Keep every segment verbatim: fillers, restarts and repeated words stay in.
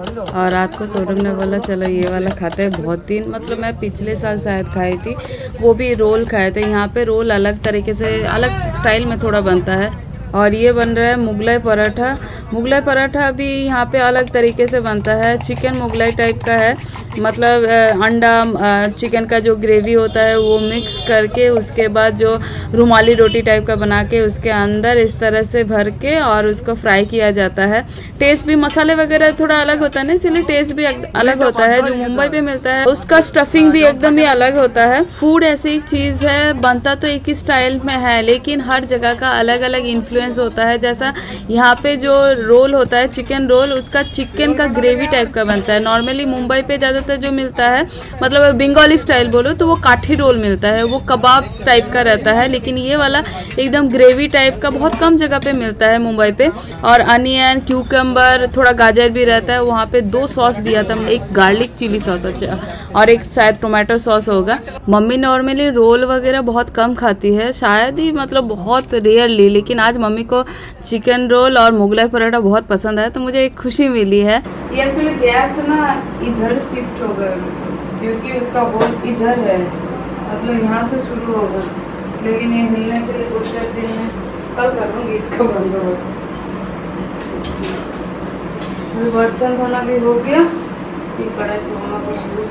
और रात को सौरभ ने बोला चलो ये वाला खाते हैं। बहुत दिन मतलब मैं पिछले साल शायद खाई थी, वो भी रोल खाए थे। यहाँ पे रोल अलग तरीके से अलग स्टाइल में थोड़ा बनता है। और ये बन रहा है मुगलाई पराठा। मुगलाई पराठा भी यहाँ पे अलग तरीके से बनता है, चिकन मुगलाई टाइप का है। मतलब अंडा चिकन का जो ग्रेवी होता है वो मिक्स करके उसके बाद जो रुमाली रोटी टाइप का बना के उसके अंदर इस तरह से भर के और उसको फ्राई किया जाता है। टेस्ट भी मसाले वगैरह थोड़ा अलग होता है ना, इसलिए टेस्ट भी अलग होता है। जो मुंबई पे मिलता है उसका स्टफिंग भी एकदम ही अलग होता है। फूड ऐसी एक चीज़ है, बनता तो एक ही स्टाइल में है लेकिन हर जगह का अलग अलग इन्फ्लुएंस होता है। जैसा यहाँ पे जो रोल होता है चिकन रोल, उसका चिकन का ग्रेवी टाइप का बनता है। नॉर्मली मुंबई पे ज़्यादातर जो मिलता है मतलब बंगाली स्टाइल बोलो तो वो काठी रोल मिलता है, वो कबाब टाइप का रहता है। लेकिन ये वाला एकदम ग्रेवी टाइप का बहुत कम जगह पे मिलता है मुंबई पे। और अनियन, क्यूकम्बर, थोड़ा गाजर भी रहता है। वहाँ पे दो सॉस दिया था, एक गार्लिक चिली सॉस और एक शायद टोमेटो सॉस होगा। मम्मी नॉर्मली रोल वगैरह बहुत कम खाती है, शायद ही मतलब बहुत रेयरली, लेकिन आज मम्मी को चिकन रोल और मुगलाई पराठा बहुत पसंद आया तो मुझे एक खुशी मिली है। ये एक्चुअली गैस ना इधर शिफ्ट हो गया क्योंकि उसका होल इधर है, मतलब यहाँ से शुरू होगा, लेकिन ये हिलने के लिए दो चार दिन में कल करूँगी इसका बंदोबस्त। बर्तन धोना भी हो गया, ये कढ़ाई सोना को शुरू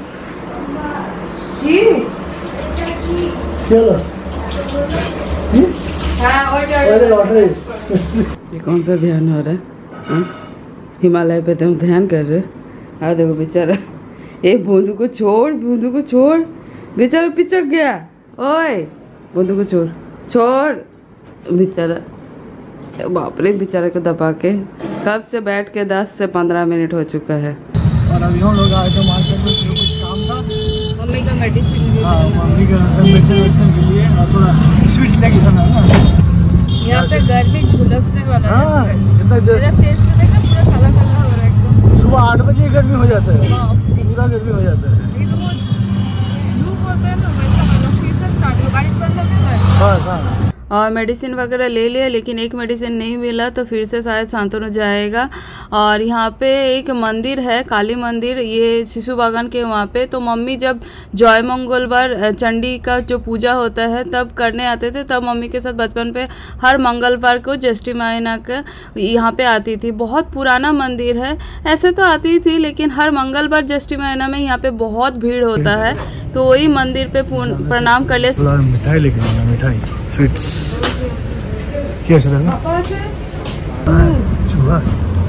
ये कौन सा ध्यान हो रहा है? हिमालय पे तुम ध्यान कर रहे। आ देखो बेचारा, एक बूंदू को छोड़, बूंदू को छोड़, बेचारा पिचक गया। ओए बूंदू को छोड़, छोड़ बेचारा। बाप रे, बेचारे को दबा के कब से बैठ के दस से पंद्रह मिनट हो चुका है। और अभी हम लोग आए थे मार्केट में, कुछ काम था, मम्मी का मेडिसिन, हाँ मम्मी का मेडिसिन के लिए थोड़ा स्वीट्स लेके जाना है ना। यहाँ पे गर्मी झुलसने वाला है। हाँ, मेरा फेस पे देखा पूरा काला काला हो रहा है एकदम। सुबह आठ बजे गर्मी हो जाता है, पूरा गर्मी हो जाता है। ये तो वो धूप होता है ना वैसा, मतलब फिर से स्टार्ट हो, बारिश बंद हो गया है। हाँ हाँ। और मेडिसिन वगैरह ले लिया लेकिन एक मेडिसिन नहीं मिला तो फिर से शायद शांतनु जाएगा। और यहाँ पे एक मंदिर है, काली मंदिर, ये शिशु बागान के वहाँ पे। तो मम्मी जब जय मंगलवार चंडी का जो पूजा होता है तब करने आते थे, तब मम्मी के साथ बचपन पे हर मंगलवार को जष्टी मायना का यहाँ पे आती थी। बहुत पुराना मंदिर है, ऐसे तो आती थी लेकिन हर मंगलवार जष्टी मायना में यहाँ पे बहुत भीड़ होता है। तो वही मंदिर पे प्रणाम कर ले। मिठाई लेके आना, मिठाई स्वीट्स क्या चूहा,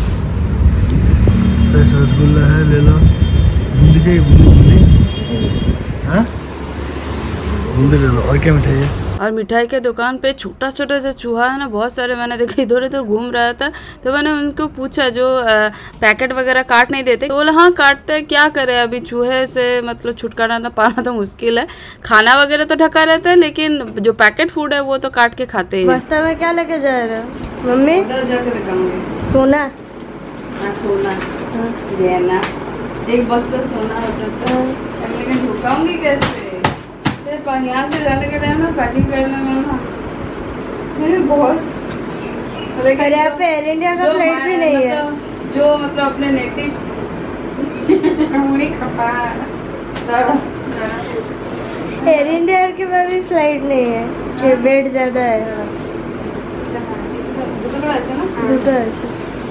रसगुल्ला है, ले लो। बूंदी चाहिए? बूंदी बूंदी हाँ बूंदी ले लो। और क्या मिठाई है? और मिठाई के दुकान पे छोटा छोटा जो चूहा है ना, बहुत सारे मैंने देखा इधर इधर घूम रहा था। तो मैंने उनको पूछा, जो आ, पैकेट वगैरह काट नहीं देते, तो बोला हाँ काटते हैं, क्या करें अभी चूहे से मतलब छुटकारा ना पाना तो मुश्किल है। खाना वगैरह तो ढका रहता है लेकिन जो पैकेट फूड है वो तो काट के खाते हैं। रास्ते में क्या लेके जा रहे हो मम्मी? सोना। हाँ सोना, गहना, एक बस्ता सोना होता है, लेकिन झुकाऊंगी कैसे? यहाँ से जाने के टाइम में पैकिंग करने में ना मेरे बहुत, और यहाँ पे एयर इंडिया का फ्लाइट भी नहीं है, जो मतलब अपने नेटिव एयर इंडिया के बाद भी फ्लाइट नहीं है कि वेट ज्यादा है। দুটো আছে,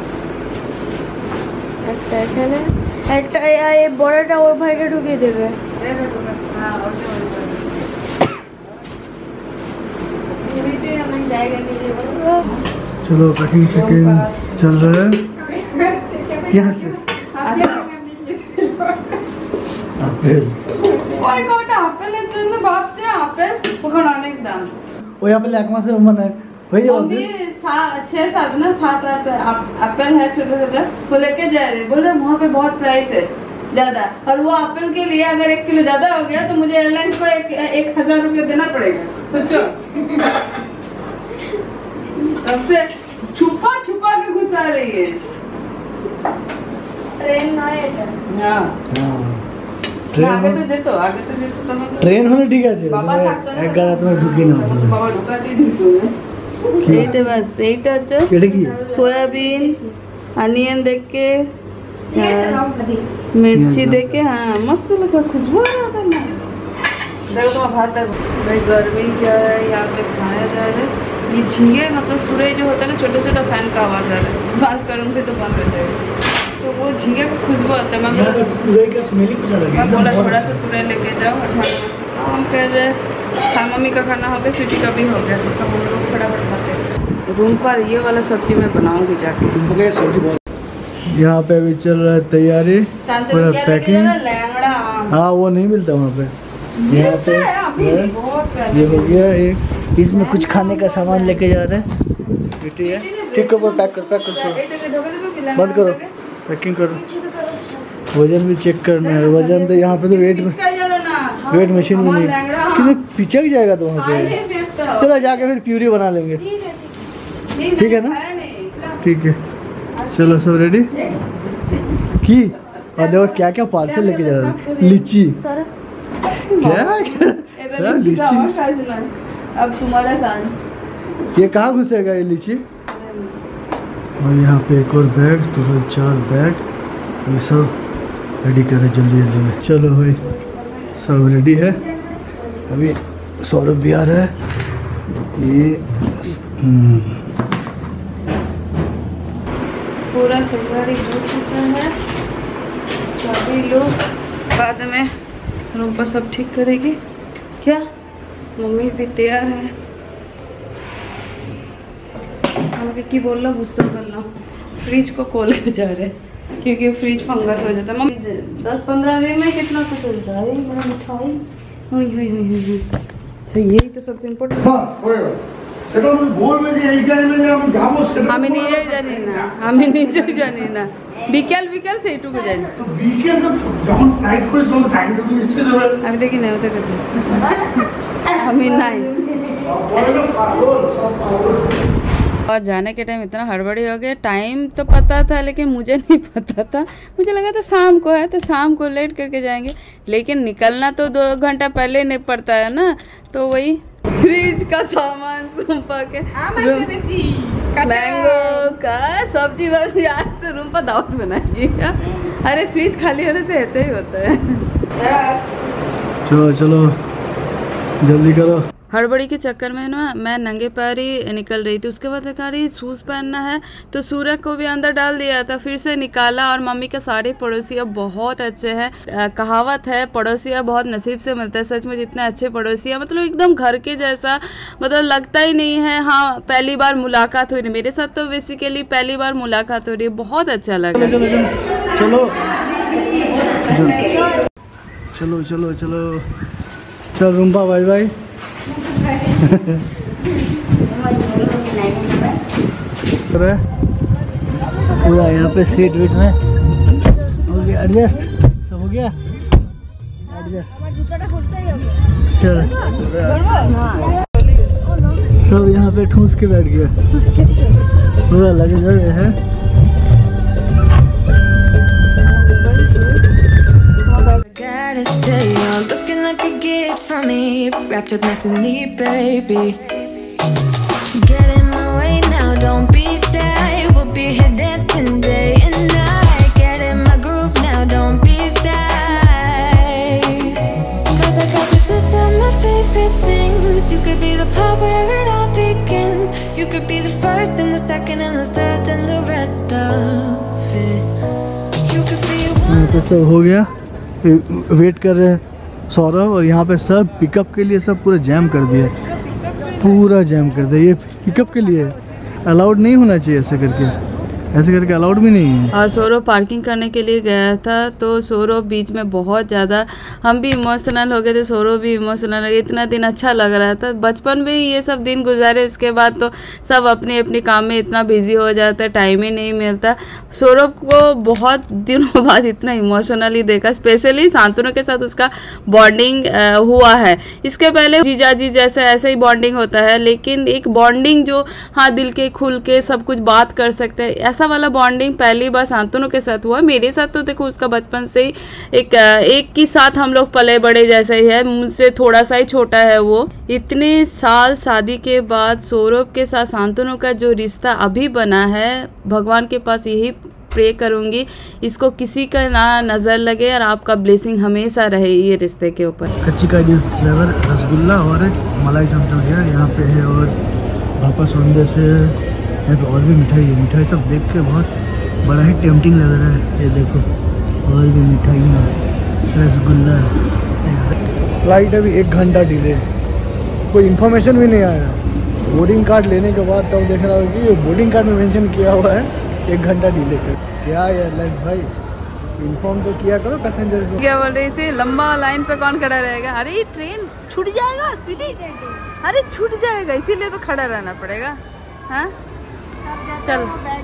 একটা এখানে, একটা এই বড়টা ওই ভাগে ঢুকিয়ে দেবে। चलो पैकिंग सेकंड चल रहा है। क्या से আপেল, ওই কোটা আপেলের জন্য ভাবছে আপেল ওখানে অনেক দাম। ওই আপেল এক মাসে মানে হয়ে যাবে। अभी छह सात ना सात आठ एप्पल है छोटे छोटे, वो लेके जा रहे, बोल रहे वहाँ पे बहुत प्राइस है ज्यादा, और वो एप्पल के लिए अगर एक किलो ज्यादा हो गया तो मुझे एयरलाइंस को एक एक हजार रुपये देना पड़ेगा। सोचो, सबसे छुपा छुपा के घुसा रही है। ट्रेन हाँ আগে তো যেত, আগে তো যেত ট্রেন হলে ঠিক আছে, এক গাদা তুমি ঢুকি না বাবা ঢুকাতেই দিত না। এইটা বাস, এইটা হচ্ছে এটা কি সোয়াবিন অনিয়ন দেখ के मिर्ची देख के हाँ मस्त लगा, खुशबू आ रहा था मस्त। देखो तो भात भाई गर्मी क्या है यहाँ पे खाया जा रहा है। ये झींगे मतलब पूरे जो होता है ना छोटा छोटा फैन का आवाज़ आ रहा है, बंद करूँगी तो बंद हो जाएगा। तो वो झींगे का खुशबू आता है। मैं मैं बोला थोड़ा सा पूरे लेके जाओ। हम कर रहे हाँ मम्मी का खाना हो गया, स्वीटी का भी हो गया, तो हम लोग फटाफट खाते हैं। रूम पर ये वाला सब्जी मैं बनाऊंगी जाके। सब्जी बहुत यहाँ पे अभी चल रहा है तैयारी, पूरा पैकिंग। हाँ वो नहीं मिलता वहाँ पे। यहाँ पे ये हो गया एक, इसमें कुछ खाने का सामान लेके जा रहे हैं। स्वीटी है, ठीक है, पैक कर पैक कर बंद करो, पैकिंग करो। वजन भी चेक करना है, वजन तो यहाँ पे तो वेट में वेट मशीन में नहीं, क्योंकि पिचक जाएगा तो वहाँ पे। चलो जाके फिर प्यूरी बना लेंगे, ठीक है ना? ठीक है चलो सब रेडी की। और देखो क्या क्या पार्सल लेके जा रहे हैं। लीची क्या लीची, अब तुम्हारा कान ये कहाँ घुसेगा ये लीची। और यहाँ पे एक और बैग, टोटल चार बैग, ये सब रेडी करें जल्दी जल्दी में। चलो भाई सब रेडी है। अभी सौरभ भी आ रहा है। ये पूरा तैयारी हो चुका है, सभी लोग बाद में रूम पर सब ठीक करेगी। क्या मम्मी भी तैयार है। हमके की बोल रहा गुस्सा कर रहा हूँ। फ्रिज को खोल के जा रहे हैं क्योंकि फ्रिज फंगस हो जाता है। मम्मी दस पंद्रह दिन में कितना कुछ हो जाता है। मेरा मिठाई हुई हुई हुई हुई सही, यही तो सबसे इम्पोर्टेंट। আমি নিজেই জানি না, আমি নিজেই জানি না। বিকেল বিকেল সেইটুকু জানি। আমি দেখি না ওদের কাছে, আমি নাই। और जाने के टाइम इतना हड़बड़ी हो गया। टाइम तो पता था लेकिन मुझे नहीं पता था, मुझे लगा था शाम को है तो शाम को लेट करके जाएंगे, लेकिन निकलना तो दो घंटा पहले नहीं पड़ता है ना। तो वही फ्रिज का सामान सुम्पा के मैंगो का सब्जी बस आज तो रूम पर दावत बनाएगी। अरे फ्रिज खाली होने से ऐसे ही होता है। चलो चलो जल्दी करो। हड़बड़ी के चक्कर में ना मैं नंगे पैर ही निकल रही थी। उसके बाद देखा रही शूज़ पहनना है तो सूरज को भी अंदर डाल दिया था, फिर से निकाला। और मम्मी का सारे पड़ोसी अब बहुत अच्छे हैं। कहावत है पड़ोसिया बहुत नसीब से मिलता है। सच में जितने अच्छे पड़ोसिया, मतलब एकदम घर के जैसा, मतलब लगता ही नहीं है। हाँ पहली बार मुलाकात हुई मेरे साथ, तो बेसिकली पहली बार मुलाकात हो रही है, बहुत अच्छा लगा। चलो चलो चलो चलो चलो चल रूम्बा बाय बाय। पूरा यहाँ पे सीट वीट में हो गया एडजस्ट, सब हो गया एडजस्ट। चल सब यहाँ पे ठूस के बैठ गया, पूरा लगे जगह है। Gotta say you're looking like a gift for me, wrapped up nice and neat, baby. Get in my way now, don't be shy. We'll be here dancing day and night. Get in my groove now, don't be shy. Cause I got this list of my favorite things. You could be the part where it all begins. You could be the first and the second and the third and the rest of it. You could be one. तो सब हो गया, wait कर रहे हैं सौरभ। और यहाँ पे सब पिकअप के लिए सब पूरा जैम कर दिया, पूरा जैम कर दिया। ये पिकअप के लिए अलाउड नहीं होना चाहिए, ऐसे करके ऐसे करके अलाउड भी नहीं है। और सौरभ पार्किंग करने के लिए गया था, तो सौरभ बीच में बहुत ज़्यादा, हम भी इमोशनल हो गए थे, सौरभ भी इमोशनल हो गए। इतना दिन अच्छा लग रहा था, बचपन में ये सब दिन गुजारे, उसके बाद तो सब अपने अपने काम में इतना बिजी हो जाता है, टाइम ही नहीं मिलता। सौरभ को बहुत दिनों बाद इतना इमोशनली देखा, स्पेशली शांतनु के साथ उसका बॉन्डिंग हुआ है। इसके पहले जीजा जी जैसे ऐसे ही बॉन्डिंग होता है, लेकिन एक बॉन्डिंग जो हाँ दिल के खुल के सब कुछ बात कर सकते हैं, ऐसा वाला बॉन्डिंग पहली बार शांतनु के साथ हुआ। मेरे साथ तो देखो उसका बचपन से ही एक एक ही साथ हम लोग पले बड़े जैसे ही है, मुझसे थोड़ा सा ही छोटा है वो। इतने साल शादी के बाद सौरभ के साथ शांतनु का जो रिश्ता अभी बना है, भगवान के पास यही प्रे करूँगी इसको किसी का ना नज़र लगे और आपका ब्लेसिंग हमेशा रहे ये रिश्ते के ऊपर। कच्ची का फ्लेवर रसगुल्ला और मलाई चमचम है यहाँ पे है, और भापा संदेश है यहाँ पे, और भी मिठाई है। मिठाई सब देख के बहुत बड़ा ही टेम्पटिंग लग रहा है। ये देखो और भी मिठाइयाँ, रसगुल्ला। फ्लाइट अभी एक घंटा डिले, कोई इन्फॉर्मेशन भी नहीं आया। बोर्डिंग कार्ड लेने के बाद तब देख रहा हूँ कि बोर्डिंग कार्ड में मेंशन किया हुआ है एक घंटा डिले कर। क्या एयरलाइंस भाई, इन्फॉर्म तो किया करो पैसेंजर को। क्या बोल रही थी, लंबा लाइन पे कौन खड़ा रहेगा? अरे ट्रेन छूट जाएगा स्वीटी, अरे छूट जाएगा, इसीलिए तो खड़ा रहना पड़ेगा। हाँ चल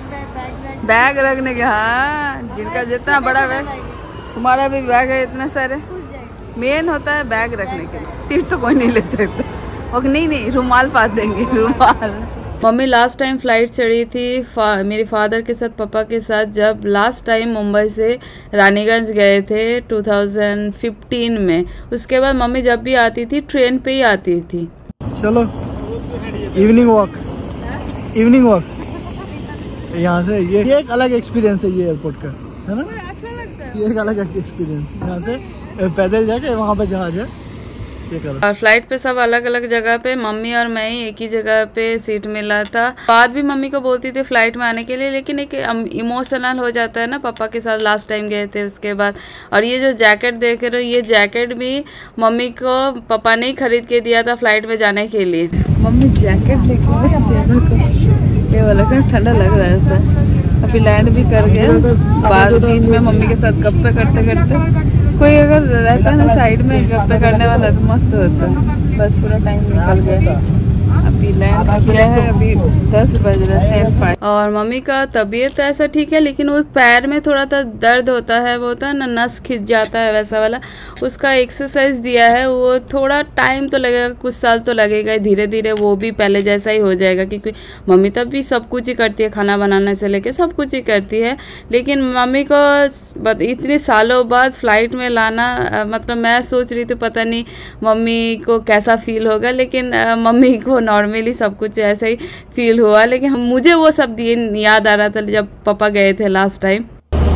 बैग रखने के, हाँ जिनका जितना बड़ा बैग, तुम्हारा भी बैग है इतने सारे, मेन होता है बैग रखने के लिए। सीट तो कोई नहीं ले सकता, और नहीं नहीं रुमाल पात देंगे, रुमाल। मम्मी लास्ट टाइम फ़्लाइट चढ़ी थी फा, मेरे फादर के साथ पापा के साथ, जब लास्ट टाइम मुंबई से रानीगंज गए थे टू थाउजेंड फिफ्टीन में। उसके बाद मम्मी जब भी आती थी ट्रेन पे ही आती थी। चलो इवनिंग वॉक, इवनिंग वॉक यहाँ से, ये ये एक अलग एक्सपीरियंस है ये एयरपोर्ट का, है ना? अच्छा लगता है, ये एक अलग एक्सपीरियंस। यहाँ से पैदल जाके वहाँ पे जहाज है। और फ्लाइट पे सब अलग अलग जगह पे, मम्मी और मैं ही एक ही जगह पे सीट मिला था। बात भी मम्मी को बोलती थी फ्लाइट में आने के लिए, लेकिन एक इमोशनल हो जाता है ना, पापा के साथ लास्ट टाइम गए थे उसके बाद। और ये जो जैकेट देख रहे हो, ये जैकेट भी मम्मी को पापा ने ही खरीद के दिया था फ्लाइट में जाने के लिए। मम्मी जैकेट लेके ये वाला ठंडा लग रहा था। अभी लैंड भी कर गया, बाद बीच में मम्मी के साथ गप्पे करते करते, कोई अगर रहता है ना साइड में गप्पे करने वाला तो मस्त होता है। बस पूरा टाइम निकल गया, अभी लैंड किया है, अभी दस बज रहे हैं। और मम्मी का तबीयत तो ऐसा ठीक है, लेकिन वो पैर में थोड़ा सा दर्द होता है, वो होता है ना नस खिंच जाता है वैसा वाला। उसका एक्सरसाइज दिया है, वो थोड़ा टाइम तो लगेगा, कुछ साल तो लगेगा, धीरे धीरे वो भी पहले जैसा ही हो जाएगा। क्योंकि मम्मी तब भी सब कुछ ही करती है, खाना बनाने से लेके सब कुछ ही करती है। लेकिन मम्मी को इतने सालों बाद फ्लाइट में लाना, मतलब मैं सोच रही थी पता नहीं मम्मी को कैसा फील होगा, लेकिन मम्मी को नॉर्मली सब कुछ ऐसा ही फील हुआ। लेकिन मुझे वो सब दिन याद आ रहा था जब पापा गए थे लास्ट टाइम।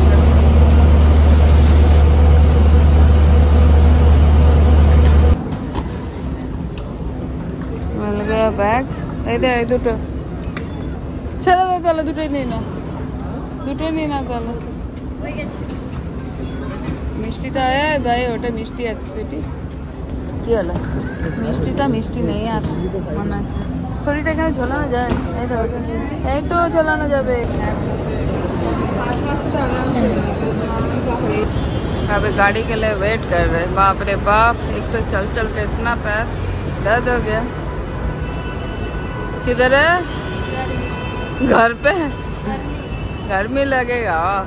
मिल गया बैग, इधर दुटो चलो তাহলে দুটোই নিই না, দুটোই নিই না তাহলে। মিষ্টিটা ভাই ওটা মিষ্টি আছে সুইটি, কি হলো মিষ্টিটা মিষ্টি নেই আর মনে হচ্ছে। ছড়িটা এখানে ঝোলানো যায়, এই তো এই তো ঝোলানো যাবে। अभी गाड़ी के लिए वेट कर रहे हैं। बाप रे बाप, एक तो चल चल के इतना पैर दर्द हो गया। किधर है? घर पे गर्मी लगेगा।